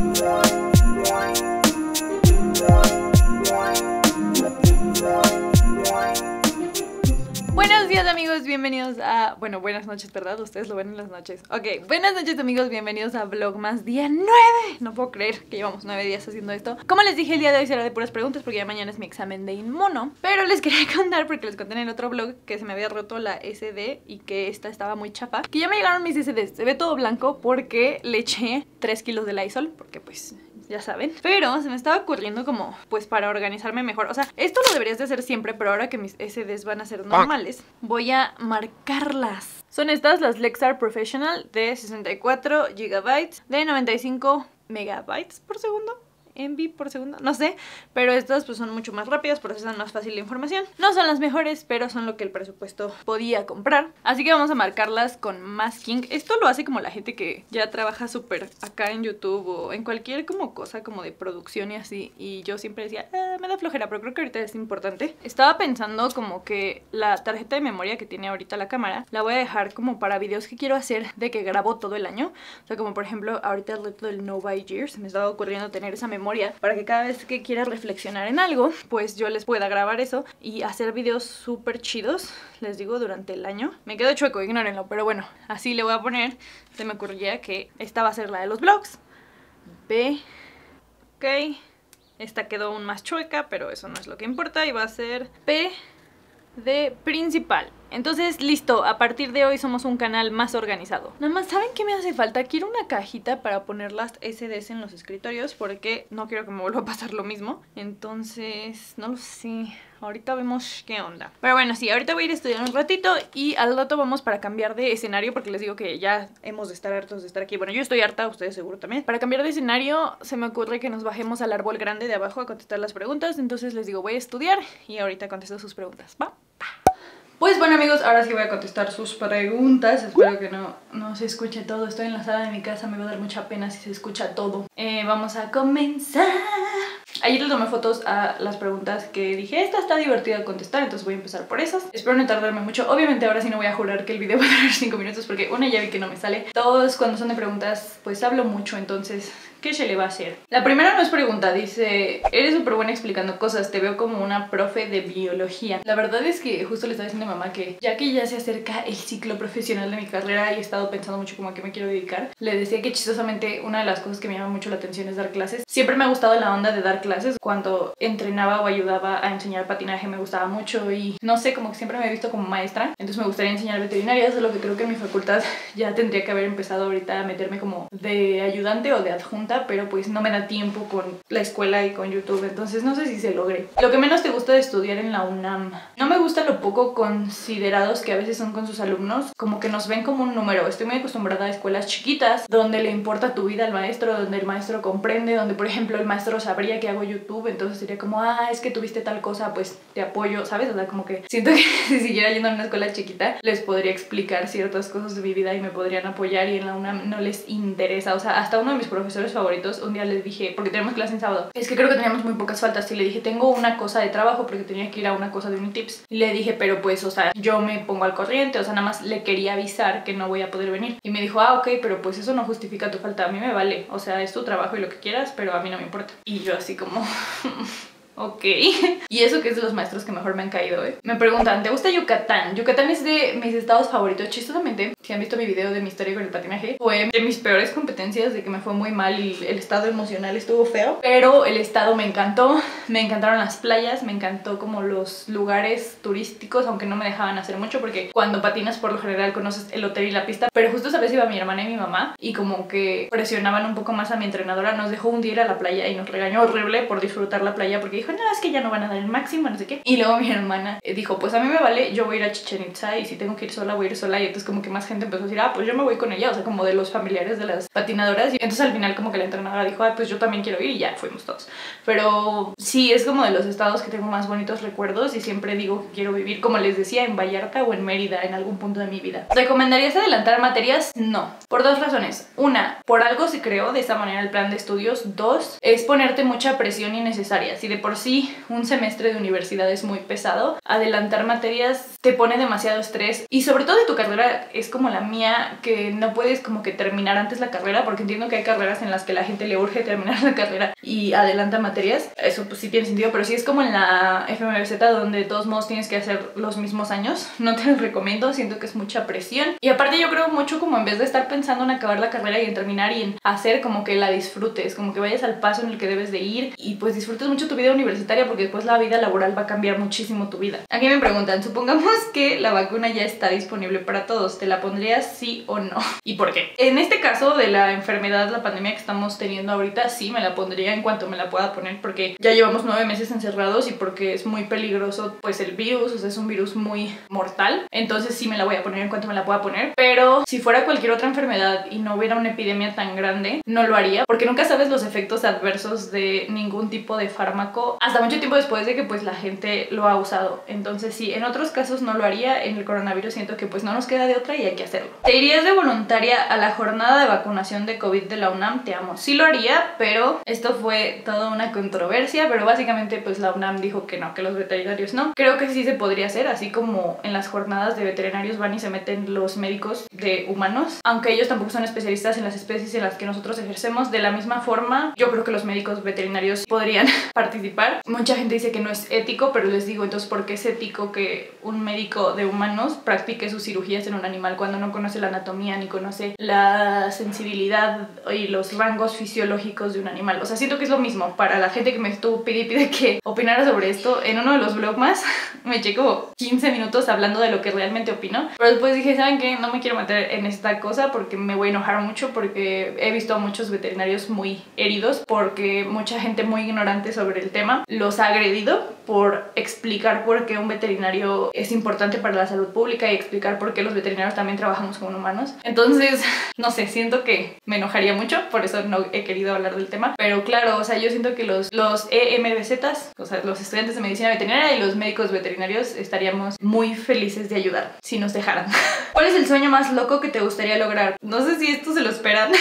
Buenos días amigos, bienvenidos a... Bueno, buenas noches, ¿verdad? Ustedes lo ven en las noches. Ok, buenas noches amigos, bienvenidos a Vlogmas día 9. No puedo creer que llevamos 9 días haciendo esto. Como les dije, el día de hoy será de puras preguntas porque ya mañana es mi examen de inmuno. Pero les quería contar, porque les conté en el otro vlog que se me había roto la SD y que esta estaba muy chafa, que ya me llegaron mis SDs. Se ve todo blanco porque le eché 3 kilos de Lysol, porque pues... ya saben, pero se me estaba ocurriendo como, pues para organizarme mejor. O sea, esto lo deberías de hacer siempre, pero ahora que mis SDs van a ser normales, voy a marcarlas. Son estas, las Lexar Professional de 64 GB de 95 megabytes por segundo. MB por segundo, no sé, pero estas pues son mucho más rápidas, procesan más fácil la información. No son las mejores, pero son lo que el presupuesto podía comprar. Así que vamos a marcarlas con masking. Esto lo hace como la gente que ya trabaja súper acá en YouTube o en cualquier como cosa como de producción y así. Y yo siempre decía, me da flojera, pero creo que ahorita es importante. Estaba pensando como que la tarjeta de memoria que tiene ahorita la cámara la voy a dejar como para videos que quiero hacer de que grabo todo el año. O sea, como por ejemplo ahorita el reto del No by Years, me estaba ocurriendo tener esa memoria para que cada vez que quiera reflexionar en algo, pues yo les pueda grabar eso y hacer videos súper chidos, les digo, durante el año. Me quedo chueco, ignórenlo, pero bueno, así le voy a poner. Se me ocurría que esta va a ser la de los vlogs. B. Ok. Esta quedó aún más chueca, pero eso no es lo que importa. Y va a ser P de principal. Entonces, listo, a partir de hoy somos un canal más organizado. Nada más, ¿saben qué me hace falta? Quiero una cajita para poner las SDs en los escritorios porque no quiero que me vuelva a pasar lo mismo. Entonces, no lo sé. Ahorita vemos qué onda. Pero bueno, sí, ahorita voy a ir a estudiar un ratito y al rato vamos para cambiar de escenario porque les digo que ya hemos de estar hartos de estar aquí. Bueno, yo estoy harta, ustedes seguro también. Para cambiar de escenario se me ocurre que nos bajemos al árbol grande de abajo a contestar las preguntas. Entonces les digo, voy a estudiar y ahorita contesto sus preguntas. ¿Va? Pues bueno amigos, ahora sí voy a contestar sus preguntas. Espero que no se escuche todo. Estoy en la sala de mi casa, me va a dar mucha pena si se escucha todo. Vamos a comenzar. Ayer le tomé fotos a las preguntas que dije, esta está divertida de contestar, entonces voy a empezar por esas. Espero no tardarme mucho. Obviamente ahora sí no voy a jurar que el video va a durar 5 minutos porque una ya vi que no me sale. Todos cuando son de preguntas pues hablo mucho, entonces... ¿qué se le va a hacer? La primera no es pregunta, dice: eres súper buena explicando cosas, te veo como una profe de biología. La verdad es que justo le estaba diciendo a mamá que ya se acerca el ciclo profesional de mi carrera y he estado pensando mucho como a qué me quiero dedicar. Le decía que chistosamente una de las cosas que me llama mucho la atención es dar clases. Siempre me ha gustado la onda de dar clases. Cuando entrenaba o ayudaba a enseñar patinaje me gustaba mucho y no sé, como que siempre me he visto como maestra. Entonces me gustaría enseñar veterinaria, solo que creo que en mi facultad ya tendría que haber empezado ahorita a meterme como de ayudante o de adjunta, pero pues no me da tiempo con la escuela y con YouTube, entonces no sé si se logre. Lo que menos te gusta de estudiar en la UNAM: no me gusta lo poco considerados que a veces son con sus alumnos, como que nos ven como un número. Estoy muy acostumbrada a escuelas chiquitas donde le importa tu vida al maestro, donde el maestro comprende, donde por ejemplo el maestro sabría que hago YouTube, entonces sería como, es que tuviste tal cosa, pues te apoyo, ¿sabes? O sea, como que siento que si siguiera yendo a una escuela chiquita les podría explicar ciertas cosas de mi vida y me podrían apoyar, y en la UNAM no les interesa. O sea, hasta uno de mis profesores favoritos, un día les dije, porque tenemos clase en sábado, es que creo que teníamos muy pocas faltas, y le dije, tengo una cosa de trabajo porque tenía que ir a una cosa de Unitips, y le dije, pero pues, o sea, yo me pongo al corriente, o sea, nada más le quería avisar que no voy a poder venir. Y me dijo, ok, pero pues eso no justifica tu falta, a mí me vale, o sea, es tu trabajo y lo que quieras, pero a mí no me importa. Y yo así como... ok. Y eso que es de los maestros que mejor me han caído, Me preguntan, ¿te gusta Yucatán? Yucatán es de mis estados favoritos. Chistosamente, si han visto mi video de mi historia con el patinaje, fue de mis peores competencias, de que me fue muy mal y el estado emocional estuvo feo. Pero el estado me encantó, me encantaron las playas, me encantó como los lugares turísticos, aunque no me dejaban hacer mucho porque cuando patinas por lo general conoces el hotel y la pista. Pero justo esa vez iba mi hermana y mi mamá y como que presionaban un poco más a mi entrenadora, nos dejó un día ir a la playa y nos regañó horrible por disfrutar la playa porque dijo, no, es que ya no van a dar el máximo, no sé qué. Y luego mi hermana dijo, pues a mí me vale, yo voy a ir a Chichén Itzá y si tengo que ir sola, voy a ir sola. Y entonces como que más gente empezó a decir, pues yo me voy con ella, o sea, como de los familiares de las patinadoras. Y entonces al final como que la entrenadora dijo, pues yo también quiero ir, y ya fuimos todos. Pero sí, es como de los estados que tengo más bonitos recuerdos y siempre digo que quiero vivir, como les decía, en Vallarta o en Mérida en algún punto de mi vida. ¿Recomendarías adelantar materias? No, por dos razones. Una, por algo se creó de esa manera el plan de estudios. Dos, es ponerte mucha presión innecesaria. Si de por por sí un semestre de universidad es muy pesado, adelantar materias te pone demasiado estrés, y sobre todo de tu carrera es como la mía, que no puedes como que terminar antes la carrera, porque entiendo que hay carreras en las que la gente le urge terminar la carrera y adelanta materias. Eso pues sí tiene sentido, pero si es como en la FMVZ, donde de todos modos tienes que hacer los mismos años, no te lo recomiendo, siento que es mucha presión. Y aparte yo creo mucho como en vez de estar pensando en acabar la carrera y en terminar y en hacer, como que la disfrutes, como que vayas al paso en el que debes de ir y pues disfrutes mucho tu vida universitaria, porque después la vida laboral va a cambiar muchísimo tu vida. Aquí me preguntan, supongamos que la vacuna ya está disponible para todos, ¿te la pondrías sí o no? ¿Y por qué? En este caso de la enfermedad, la pandemia que estamos teniendo ahorita, sí me la pondría en cuanto me la pueda poner, porque ya llevamos 9 meses encerrados y porque es muy peligroso pues el virus, o sea, es un virus muy mortal, entonces sí me la voy a poner en cuanto me la pueda poner. Pero si fuera cualquier otra enfermedad y no hubiera una epidemia tan grande, no lo haría, porque nunca sabes los efectos adversos de ningún tipo de fármaco hasta mucho tiempo después de que pues la gente lo ha usado. Entonces sí, en otros casos no lo haría, en el coronavirus siento que pues no nos queda de otra y hay que hacerlo. ¿Te irías de voluntaria a la jornada de vacunación de COVID de la UNAM? Te amo. Sí lo haría, pero esto fue toda una controversia, pero básicamente pues la UNAM dijo que no, que los veterinarios no. Creo que sí se podría hacer, así como en las jornadas de veterinarios van y se meten los médicos de humanos, aunque ellos tampoco son especialistas en las especies en las que nosotros ejercemos. De la misma forma, yo creo que los médicos veterinarios podrían participar. Mucha gente dice que no es ético, pero les digo, entonces, ¿por qué es ético que un médico de humanos practique sus cirugías en un animal cuando no conoce la anatomía ni conoce la sensibilidad y los rangos fisiológicos de un animal? O sea, siento que es lo mismo. Para la gente que me estuvo pide que opinara sobre esto, en uno de los vlogs más me eché como 15 minutos hablando de lo que realmente opino, pero después dije, ¿saben qué? No me quiero meter en esta cosa porque me voy a enojar mucho, porque he visto a muchos veterinarios muy heridos porque mucha gente muy ignorante sobre el tema los ha agredido por explicar por qué un veterinario es importante para la salud pública y explicar por qué los veterinarios también trabajamos con humanos. Entonces, no sé, siento que me enojaría mucho, por eso no he querido hablar del tema, pero claro, o sea, yo siento que los EMVZs, o sea, los estudiantes de medicina veterinaria y los médicos veterinarios estaríamos muy felices de ayudar si nos dejaran. ¿Cuál es el sueño más loco que te gustaría lograr? No sé si esto se lo esperan,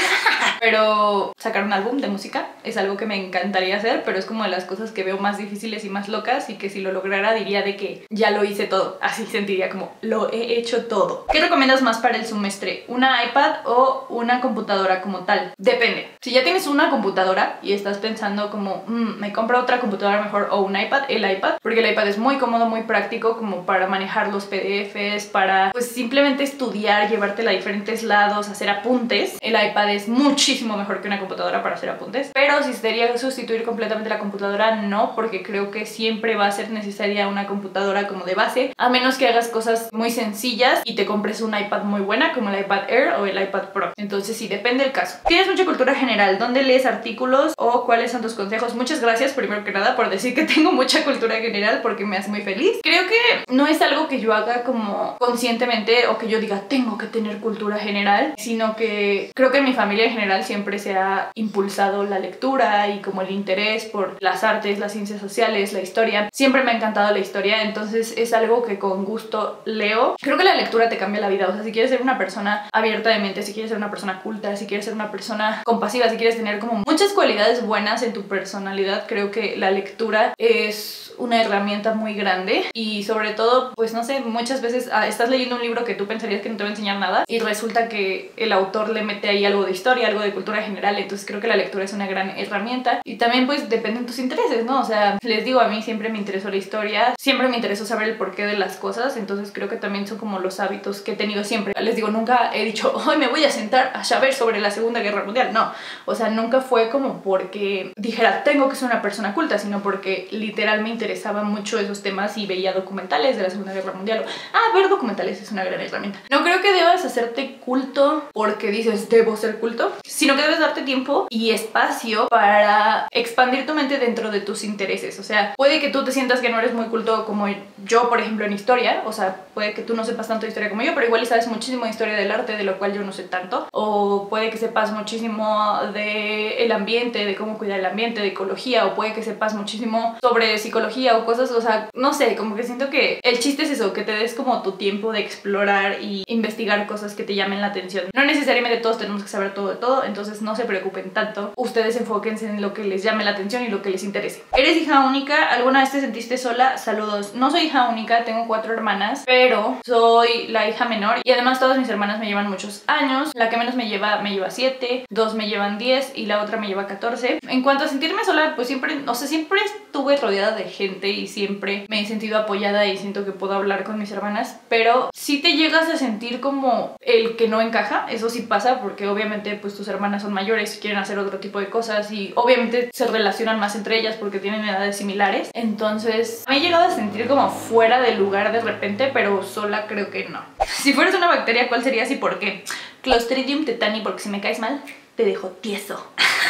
pero sacar un álbum de música es algo que me encantaría hacer, pero es como de las cosas que veo más difíciles y más locas, y que si lo lograra diría de que ya lo hice todo. Así sentiría como, lo he hecho todo. ¿Qué recomiendas más para el semestre? ¿Una iPad o una computadora como tal? Depende. Si ya tienes una computadora y estás pensando como, me compro otra computadora mejor o un iPad, el iPad, porque el iPad es muy cómodo, muy práctico como para manejar los PDFs, para pues simplemente estudiar, llevártela a diferentes lados, hacer apuntes. El iPad es muchísimo mejor que una computadora para hacer apuntes, pero si sería sustituir completamente la computadora, no, porque creo que siempre va a ser necesaria una computadora como de base, a menos que hagas cosas muy sencillas y te compres un iPad muy buena como el iPad Air o el iPad Pro. Entonces sí, depende del caso. ¿Tienes mucha cultura general? ¿Dónde lees artículos o cuáles son tus consejos? Muchas gracias primero que nada por decir que tengo mucha cultura general, porque me hace muy feliz. Creo que no es algo que yo haga como conscientemente o que yo diga tengo que tener cultura general, sino que creo que en mi familia en general siempre se ha impulsado la lectura y como el interés por las artes, las ciencias sociales, la historia. Siempre me ha encantado la historia, entonces es algo que con gusto leo. Creo que la lectura te cambia la vida, o sea, si quieres ser una persona abierta de mente, si quieres ser una persona culta, si quieres ser una persona compasiva, si quieres tener como muchas cualidades buenas en tu personalidad, creo que la lectura es una herramienta muy grande. Y sobre todo, pues no sé, muchas veces estás leyendo un libro que tú pensarías que no te va a enseñar nada y resulta que el autor le mete ahí algo de historia, algo de cultura general. Entonces creo que la lectura es una gran herramienta, y también pues dependen tus intereses, ¿no? O sea, les digo, a mí siempre me interesó la historia, siempre me interesó saber el porqué de las cosas, entonces creo que también son como los hábitos que he tenido siempre. Les digo, nunca he dicho, hoy me voy a sentar a saber sobre la Segunda Guerra Mundial, no. O sea, nunca fue como porque dijera, tengo que ser una persona culta, sino porque literal me interesaba mucho esos temas y veía documentales de la Segunda Guerra Mundial. Ver documentales es una gran herramienta. No creo que debas hacerte culto porque dices, debo ser culto, sino que debes darte tiempo y espacio para expandir tu mente dentro de tus intereses. O sea, puede que tú te sientas que no eres muy culto como yo, por ejemplo, en historia. O sea, puede que tú no sepas tanto de historia como yo, pero igual sabes muchísimo de historia del arte, de lo cual yo no sé tanto. O puede que sepas muchísimo de el ambiente, de cómo cuidar el ambiente, de ecología, o puede que sepas muchísimo sobre psicología psicología o cosas, o sea, no sé, como que siento que el chiste es eso, que te des como tu tiempo de explorar y investigar cosas que te llamen la atención. No necesariamente todos tenemos que saber todo de todo, entonces no se preocupen tanto. Ustedes enfóquense en lo que les llame la atención y lo que les interese. ¿Eres hija única? ¿Alguna vez te sentiste sola? Saludos. No soy hija única, tengo 4 hermanas, pero soy la hija menor y además todas mis hermanas me llevan muchos años. La que menos me lleva 7, 2 me llevan 10 y la otra me lleva 14. En cuanto a sentirme sola, pues siempre, o sea, siempre estuve rodeada de gente y siempre me he sentido apoyada y siento que puedo hablar con mis hermanas, pero si te llegas a sentir como el que no encaja, eso sí pasa porque obviamente pues tus hermanas son mayores y quieren hacer otro tipo de cosas y obviamente se relacionan más entre ellas porque tienen edades similares. Entonces me he llegado a sentir como fuera del lugar de repente, pero sola creo que no. Si fueras una bacteria, ¿cuál serías y por qué? Clostridium tetani, porque si me caes mal te dejo tieso.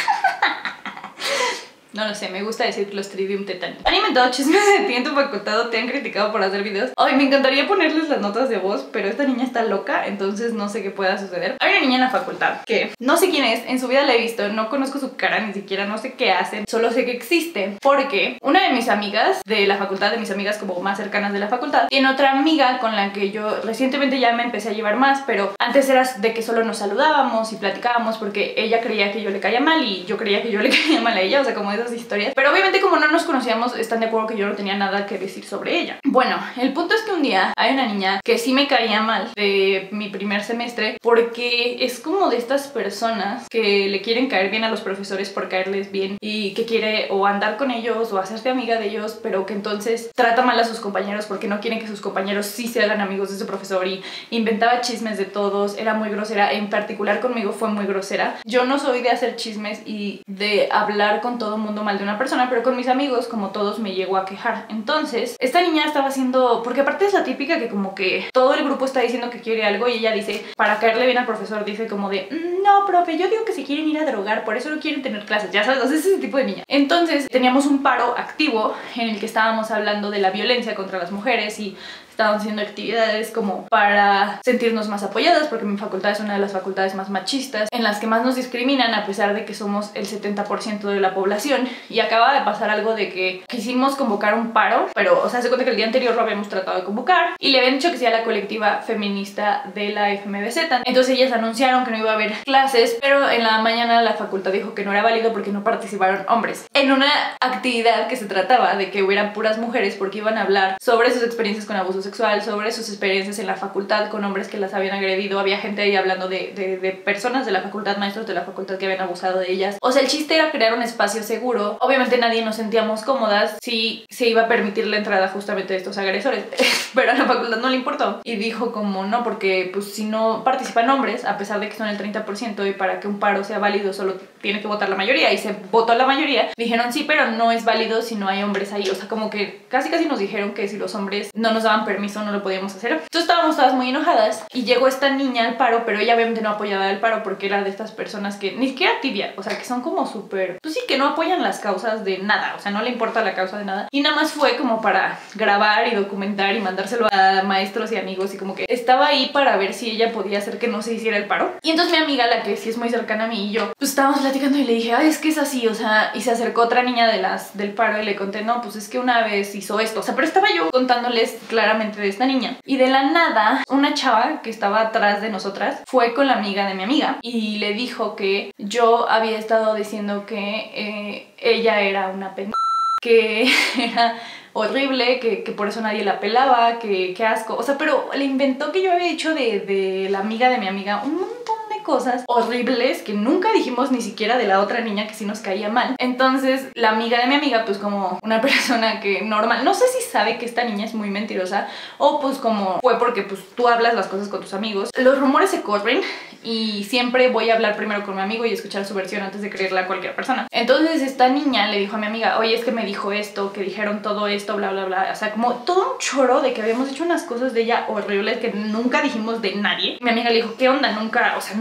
No lo sé, me gusta decir Clostridium tetani. ¿Han inventado chismes de ti en tu facultad o te han criticado por hacer videos? Ay, me encantaría ponerles las notas de voz, pero esta niña está loca, entonces no sé qué pueda suceder. Hay una niña en la facultad que no sé quién es, en su vida la he visto, no conozco su cara ni siquiera, no sé qué hace, solo sé que existe, porque una de mis amigas de la facultad, de mis amigas como más cercanas de la facultad, tiene otra amiga con la que yo recientemente ya me empecé a llevar más, pero antes era de que solo nos saludábamos y platicábamos porque ella creía que yo le caía mal y yo creía que yo le caía mal a ella, o sea, como esas historias. Pero obviamente como no nos conocíamos, están de acuerdo que yo no tenía nada que decir sobre ella. Bueno, el punto es que un día hay una niña que sí me caía mal de mi primer semestre porque es como de estas personas que le quieren caer bien a los profesores por caerles bien y que quiere o andar con ellos o hacerse amiga de ellos, pero que entonces trata mal a sus compañeros porque no quieren que sus compañeros sí se hagan amigos de ese profesor y inventaba chismes de todos, era muy grosera, en particular conmigo fue muy grosera. Yo no soy de hacer chismes y de hablar con todo el mundo mal de una persona, pero con mis amigos, como todos, me llegó a quejar. Entonces, esta niña estaba haciendo, porque aparte es la típica que como que todo el grupo está diciendo que quiere algo y ella dice, para caerle bien al profesor, dice como de, no, profe, yo digo que se quieren ir a drogar, por eso no quieren tener clases, ya sabes, o sea, es ese tipo de niña. Entonces, teníamos un paro activo en el que estábamos hablando de la violencia contra las mujeres y estábamos haciendo actividades como para sentirnos más apoyadas, porque mi facultad es una de las facultades más machistas, en las que más nos discriminan a pesar de que somos el 70% de la población. Y acaba de pasar algo de que quisimos convocar un paro, pero, o sea, se cuenta que el día anterior lo habíamos tratado de convocar y le habían dicho que sea la colectiva feminista de la FMBZ. Entonces ellas anunciaron que no iba a haber clases, pero en la mañana la facultad dijo que no era válido porque no participaron hombres en una actividad que se trataba de que hubieran puras mujeres porque iban a hablar sobre sus experiencias con abuso sexual, sobre sus experiencias en la facultad con hombres que las habían agredido. Había gente ahí hablando de personas de la facultad, maestros de la facultad que habían abusado de ellas. O sea, el chiste era crear un espacio seguro. Obviamente nadie nos sentíamos cómodas si se iba a permitir la entrada justamente de estos agresores, pero a la facultad no le importó y dijo como no, porque pues si no participan hombres, a pesar de que son el 30% y para que un paro sea válido solo tiene que votar la mayoría y se votó la mayoría, dijeron sí, pero no es válido si no hay hombres ahí. O sea, como que casi nos dijeron que si los hombres no nos daban permiso no lo podíamos hacer. Entonces estábamos todas muy enojadas y llegó esta niña al paro, pero ella obviamente no apoyaba el paro porque era de estas personas que ni siquiera tibia, o sea, que son como súper, pues sí, que no apoyan las causas de nada, o sea, no le importa la causa de nada y nada más fue como para grabar y documentar y mandárselo a maestros y amigos y como que estaba ahí para ver si ella podía hacer que no se hiciera el paro. Y entonces mi amiga, la que sí es muy cercana a mí y yo, pues estábamos platicando y le dije, ay, es que es así, o sea, y se acercó otra niña del paro y le conté, no, pues es que una vez hizo esto, o sea, pero estaba yo contándoles claramente de esta niña y de la nada una chava que estaba atrás de nosotras fue con la amiga de mi amiga y le dijo que yo había estado diciendo que ella era una pendeja, que era horrible, que por eso nadie la pelaba, que asco, o sea, pero le inventó que yo había dicho de la amiga de mi amiga un montón de cosas horribles que nunca dijimos ni siquiera de la otra niña que sí nos caía mal. Entonces la amiga de mi amiga, pues como una persona que normal, no sé si sabe que esta niña es muy mentirosa o pues como fue porque pues tú hablas las cosas con tus amigos, los rumores se corren y siempre voy a hablar primero con mi amigo y escuchar su versión antes de creerla a cualquier persona. Entonces esta niña le dijo a mi amiga, oye, es que me dijo esto, que dijeron todo esto, bla bla bla, o sea, como todo un choro de que habíamos hecho unas cosas de ella horribles que nunca dijimos de nadie. Mi amiga le dijo, ¿qué onda? Nunca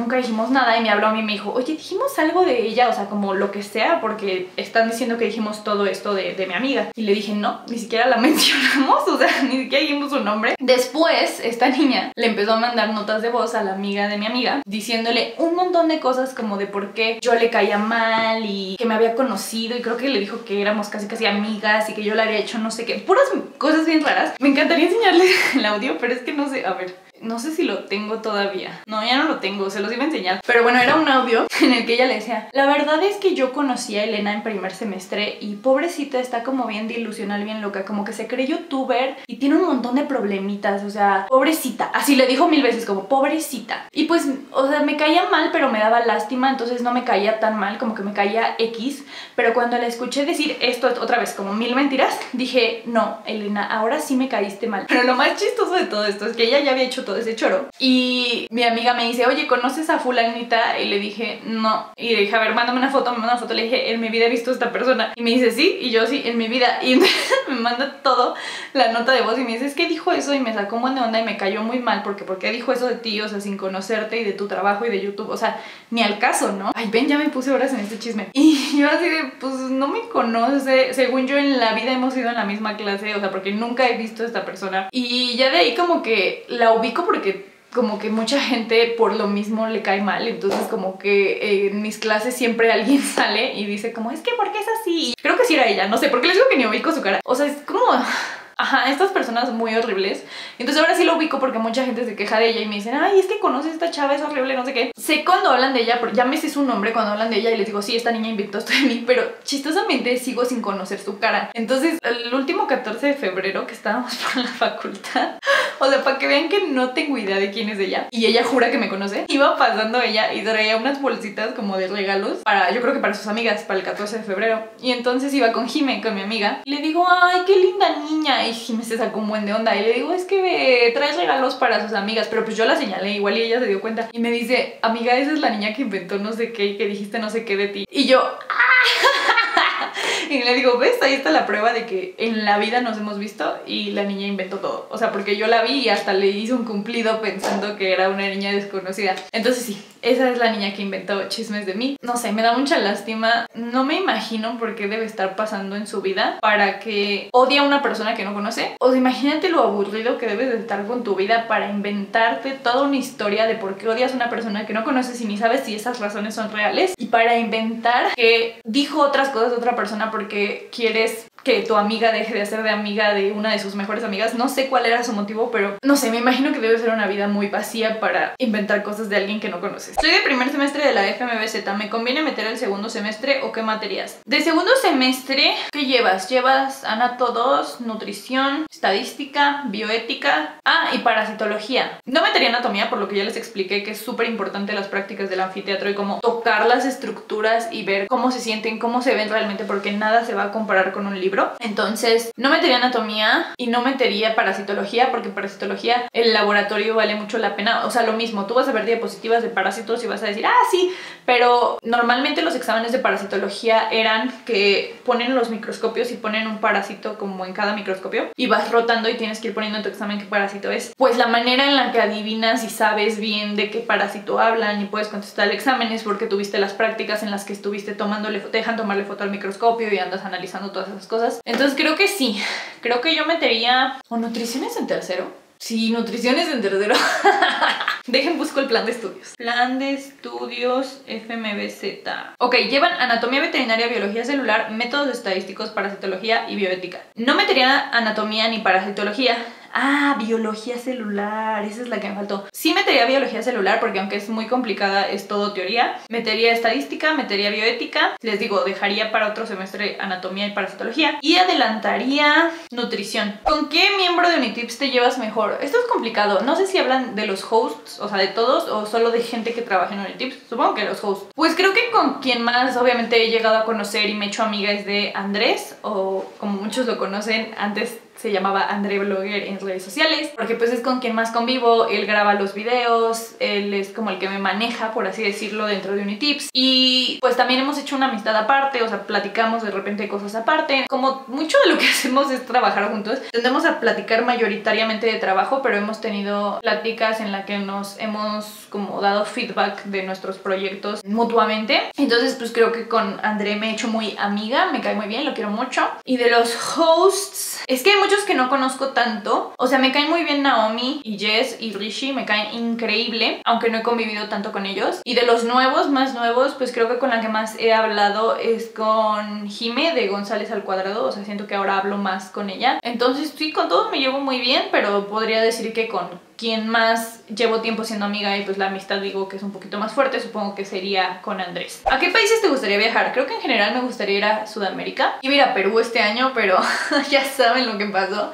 nunca dijimos nada y me habló a mí y me dijo, oye, dijimos algo de ella, o sea, como lo que sea, porque están diciendo que dijimos todo esto de mi amiga. Y le dije, no, ni siquiera la mencionamos, o sea, ni siquiera dijimos su nombre. Después, esta niña le empezó a mandar notas de voz a la amiga de mi amiga, diciéndole un montón de cosas como de por qué yo le caía mal y que me había conocido, y creo que le dijo que éramos casi amigas y que yo le había hecho no sé qué, puras cosas bien raras. Me encantaría enseñarles el audio, pero es que no sé, a ver, no sé si lo tengo todavía. No, ya no lo tengo, se los iba a enseñar. Pero bueno, era un audio en el que ella le decía, la verdad es que yo conocí a Elena en primer semestre y pobrecita está como bien delusional, bien loca, como que se cree youtuber y tiene un montón de problemitas, o sea, pobrecita. Así le dijo 1000 veces, como pobrecita. Y pues, o sea, me caía mal, pero me daba lástima, entonces no me caía tan mal, como que me caía X. Pero cuando la escuché decir esto otra vez, como 1000 mentiras, dije, no, Elena, ahora sí me caíste mal. Pero lo más chistoso de todo esto es que ella ya había hecho todo ese choro. Y mi amiga me dice, oye, ¿conoces a fulanita? Y le dije, no. Y le dije, a ver, mándame una foto, me manda una foto. Le dije, en mi vida he visto a esta persona. Y me dice, sí. Y yo, sí, en mi vida. Y entonces me manda todo la nota de voz y me dice, es que dijo eso y me sacó un buen de onda y me cayó muy mal porque ¿por qué dijo eso de ti? O sea, sin conocerte y de tu trabajo y de YouTube. O sea, ni al caso, ¿no? Ay, ven, ya me puse horas en este chisme. Y yo así de, pues no me conoce. Según yo en la vida hemos ido en la misma clase, o sea, porque nunca he visto a esta persona. Y ya de ahí como que la ubico porque como que mucha gente por lo mismo le cae mal, entonces como que en mis clases siempre alguien sale y dice como, es que ¿por qué es así? Y creo que sí era ella, no sé, porque les digo que ni ubico su cara, o sea, es como... Ajá, estas personas muy horribles. Entonces ahora sí lo ubico porque mucha gente se queja de ella y me dicen, ay, es que conoces a esta chava, es horrible, no sé qué. Sé cuando hablan de ella, ya me sé su nombre cuando hablan de ella y les digo, sí, esta niña inventó esto de mí, pero chistosamente sigo sin conocer su cara. Entonces, el último 14 de febrero que estábamos por la facultad, o sea, para que vean que no tengo idea de quién es ella, y ella jura que me conoce, iba pasando ella y traía unas bolsitas como de regalos para, yo creo que para sus amigas, para el 14 de febrero. Y entonces iba con Jime, con mi amiga, y le digo, ay, qué linda niña. Y Jime se sacó un buen de onda y le digo, es que traes regalos para sus amigas, pero pues yo la señalé igual y ella se dio cuenta y me dice, amiga, esa es la niña que inventó no sé qué y que dijiste no sé qué de ti. Y yo, ¡ah! Y le digo, ¿ves? Ahí está la prueba de que en la vida nos hemos visto y la niña inventó todo. O sea, porque yo la vi y hasta le hice un cumplido pensando que era una niña desconocida. Entonces sí, esa es la niña que inventó chismes de mí. No sé, me da mucha lástima. No me imagino por qué debe estar pasando en su vida para que odie a una persona que no conoce. O sea, imagínate lo aburrido que debes de estar con tu vida para inventarte toda una historia de por qué odias a una persona que no conoces y ni sabes si esas razones son reales. Y para inventar que dijo otras cosas de otra persona porque quieres que tu amiga deje de ser de amiga de una de sus mejores amigas. No sé cuál era su motivo, pero no sé, me imagino que debe ser una vida muy vacía para inventar cosas de alguien que no conoces. Soy de primer semestre de la FMBZ. ¿Me conviene meter el segundo semestre o qué materias? De segundo semestre, ¿qué llevas? Llevas Anato 2, nutrición, estadística, bioética, y parasitología. No metería anatomía por lo que ya les expliqué, que es súper importante las prácticas del anfiteatro y cómo tocar las estructuras y ver cómo se sienten, cómo se ven realmente, porque nada se va a comparar con un libro. Entonces no metería anatomía y no metería parasitología, porque parasitología el laboratorio vale mucho la pena. O sea, lo mismo, tú vas a ver diapositivas de parásitos y vas a decir, sí, pero normalmente los exámenes de parasitología eran que ponen los microscopios y ponen un parásito como en cada microscopio y vas rotando y tienes que ir poniendo en tu examen qué parásito es. Pues la manera en la que adivinas y sabes bien de qué parásito hablan y puedes contestar el examen es porque tuviste las prácticas en las que estuviste tomándole, te dejan tomarle foto al microscopio y andas analizando todas esas cosas. Entonces creo que sí, creo que yo metería... ¿O nutriciones en tercero? Sí, nutriciones en tercero. Dejen, busco el plan de estudios. Plan de estudios FMBZ. Ok, llevan anatomía veterinaria, biología celular, métodos estadísticos, parasitología y bioética. No metería anatomía ni parasitología. Biología celular, esa es la que me faltó. Sí metería biología celular porque aunque es muy complicada, es todo teoría. Metería estadística, metería bioética. Les digo, dejaría para otro semestre anatomía y parasitología. Y adelantaría nutrición. ¿Con qué miembro de Unitips te llevas mejor? Esto es complicado. No sé si hablan de los hosts, o sea, de todos, o solo de gente que trabaja en Unitips. Supongo que los hosts. Pues creo que con quien más obviamente he llegado a conocer y me he hecho amiga es de Andrés, o como muchos lo conocen, antes se llamaba André Blogger en redes sociales, porque pues es con quien más convivo, él graba los videos, él es como el que me maneja, por así decirlo, dentro de Unitips, y pues también hemos hecho una amistad aparte, o sea, platicamos de repente cosas aparte, como mucho de lo que hacemos es trabajar juntos, tendemos a platicar mayoritariamente de trabajo, pero hemos tenido pláticas en las que nos hemos como dado feedback de nuestros proyectos mutuamente, entonces pues creo que con André me he hecho muy amiga, me cae muy bien, lo quiero mucho. Y de los hosts, es que hay muchos que no conozco tanto, o sea, me caen muy bien Naomi y Jess y Rishi, me caen increíble, aunque no he convivido tanto con ellos. Y de los nuevos, más nuevos, pues creo que con la que más he hablado es con Jime de González al Cuadrado, o sea, siento que ahora hablo más con ella. Entonces sí, con todos me llevo muy bien, pero podría decir que con quien más llevo tiempo siendo amiga y pues la amistad digo que es un poquito más fuerte, supongo que sería con Andrés. ¿A qué países te gustaría viajar? Creo que en general me gustaría ir a Sudamérica. Iba a ir a Perú este año, pero ya saben lo que pasó.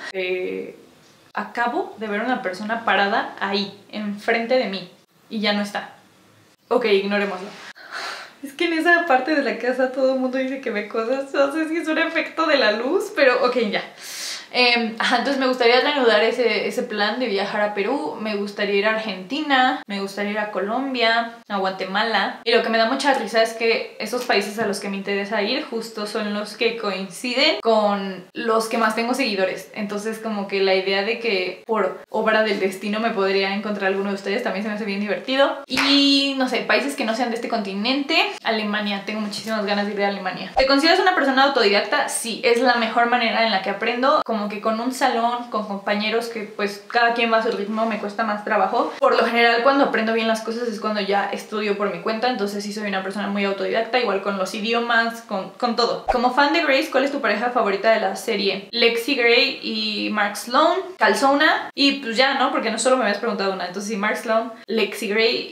Acabo de ver una persona parada ahí, enfrente de mí, y ya no está. Ok, ignorémoslo. Es que en esa parte de la casa todo el mundo dice que ve cosas, no sé si es un efecto de la luz, pero ok, ya. Entonces me gustaría reanudar ese plan de viajar a Perú, me gustaría ir a Argentina, me gustaría ir a Colombia, a Guatemala. Y lo que me da mucha risa es que esos países a los que me interesa ir justo son los que coinciden con los que más tengo seguidores. Entonces como que la idea de que por obra del destino me podría encontrar alguno de ustedes también se me hace bien divertido. Y no sé, países que no sean de este continente. Alemania, tengo muchísimas ganas de ir a Alemania. ¿Te consideras una persona autodidacta? Sí, es la mejor manera en la que aprendo, como que con un salón, con compañeros que pues cada quien va a su ritmo, me cuesta más trabajo. Por lo general cuando aprendo bien las cosas es cuando ya estudio por mi cuenta, entonces sí soy una persona muy autodidacta, igual con los idiomas, con todo. Como fan de Grace, ¿cuál es tu pareja favorita de la serie? Lexi Gray y Mark Sloan, Calzona, y pues ya, ¿no? Porque no solo me habías preguntado una, entonces sí, Mark Sloan, Lexi Gray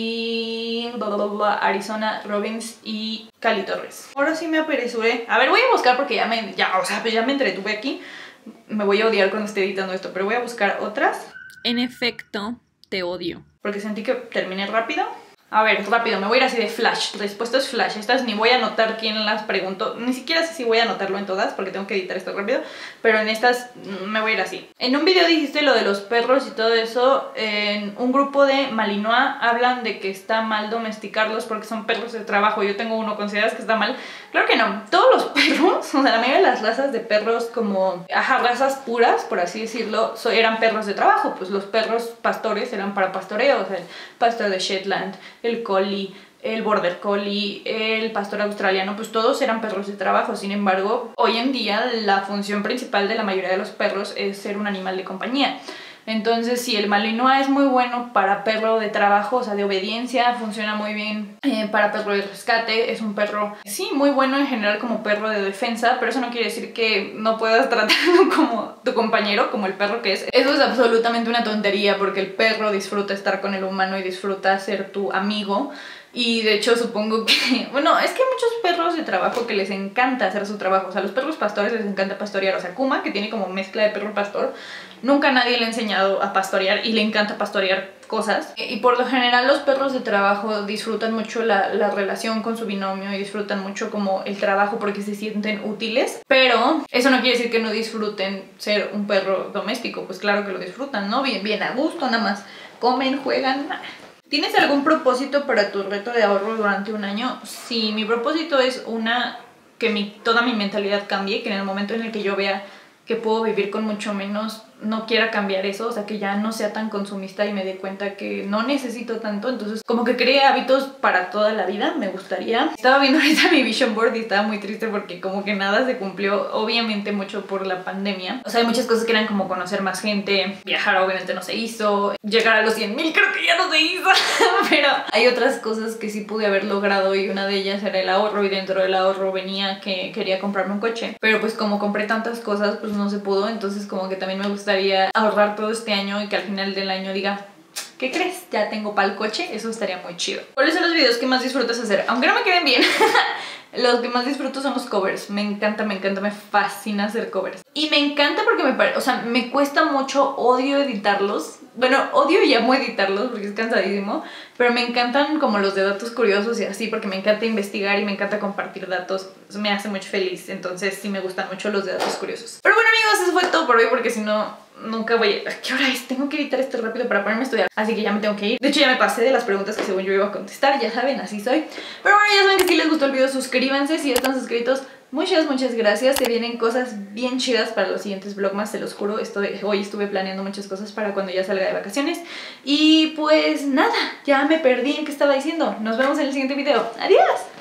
y Arizona Robbins y Cali Torres. Ahora sí me apresuré. A ver, voy a buscar porque ya me entretuve aquí. Me voy a odiar cuando esté editando esto, pero voy a buscar otras. En efecto, te odio. Porque sentí que terminé rápido. A ver, rápido, me voy a ir así de flash. Respuestas flash. Estas ni voy a anotar quién las preguntó. Ni siquiera sé si voy a anotarlo en todas porque tengo que editar esto rápido. Pero en estas me voy a ir así. En un video dijiste lo de los perros y todo eso. En un grupo de Malinois hablan de que está mal domesticarlos porque son perros de trabajo. Yo tengo uno, ¿consideras que está mal? Claro que no. Todos los perros, o sea, la mayoría de las razas de perros como, razas puras, por así decirlo, eran perros de trabajo. Pues los perros pastores eran para pastoreo. O sea, el pastor de Shetland, el collie, el border collie, el pastor australiano, pues todos eran perros de trabajo. Sin embargo, hoy en día la función principal de la mayoría de los perros es ser un animal de compañía. Entonces sí, el Malinois es muy bueno para perro de trabajo, o sea, de obediencia, funciona muy bien para perro de rescate, es un perro, sí, muy bueno en general como perro de defensa, pero eso no quiere decir que no puedas tratarlo como tu compañero, como el perro que es. Eso es absolutamente una tontería porque el perro disfruta estar con el humano y disfruta ser tu amigo. Y de hecho supongo que, bueno, es que hay muchos perros de trabajo que les encanta hacer su trabajo. O sea, a los perros pastores les encanta pastorear. O sea, Kuma, que tiene como mezcla de perro pastor, nunca nadie le ha enseñado a pastorear y le encanta pastorear cosas. Y por lo general los perros de trabajo disfrutan mucho la relación con su binomio y disfrutan mucho como el trabajo porque se sienten útiles. Pero eso no quiere decir que no disfruten ser un perro doméstico. Pues claro que lo disfrutan, ¿no? Bien a gusto, nada más comen, juegan. ¿Tienes algún propósito para tu reto de ahorro durante un año? Sí, mi propósito es que toda mi mentalidad cambie, que en el momento en el que yo vea que puedo vivir con mucho menos, no quiera cambiar eso, o sea, que ya no sea tan consumista y me dé cuenta que no necesito tanto, entonces como que cree hábitos para toda la vida, me gustaría. Estaba viendo ahorita mi vision board y estaba muy triste porque como que nada se cumplió, obviamente mucho por la pandemia. O sea, hay muchas cosas que eran como conocer más gente, viajar obviamente no se hizo, llegar a los 100,000 creo que ya no se hizo, pero hay otras cosas que sí pude haber logrado y una de ellas era el ahorro y dentro del ahorro venía que quería comprarme un coche, pero pues como compré tantas cosas pues no se pudo, entonces como que también me gustaría ahorrar todo este año y que al final del año diga, ¿qué crees? Ya tengo para el coche, eso estaría muy chido. ¿Cuáles son los videos que más disfrutas hacer? Aunque no me queden bien. Los que más disfruto son los covers. Me encanta, me fascina hacer covers. Y me encanta porque o sea, me cuesta mucho, odio editarlos. Bueno, odio y amo editarlos porque es cansadísimo. Pero me encantan como los de datos curiosos y así, porque me encanta investigar y me encanta compartir datos. Eso me hace mucho feliz. Entonces sí me gustan mucho los de datos curiosos. Pero bueno, amigos, eso fue todo por hoy, porque si no, nunca voy a... ¿Qué hora es? Tengo que editar esto rápido para ponerme a estudiar. Así que ya me tengo que ir. De hecho, ya me pasé de las preguntas que según yo iba a contestar. Ya saben, así soy. Pero bueno, ya saben que si les gustó el video, suscríbanse. Si ya están suscritos, muchas gracias. Se vienen cosas bien chidas para los siguientes vlogmas, se los juro. Hoy estuve planeando muchas cosas para cuando ya salga de vacaciones. Y pues nada, ya me perdí en qué estaba diciendo. Nos vemos en el siguiente video. ¡Adiós!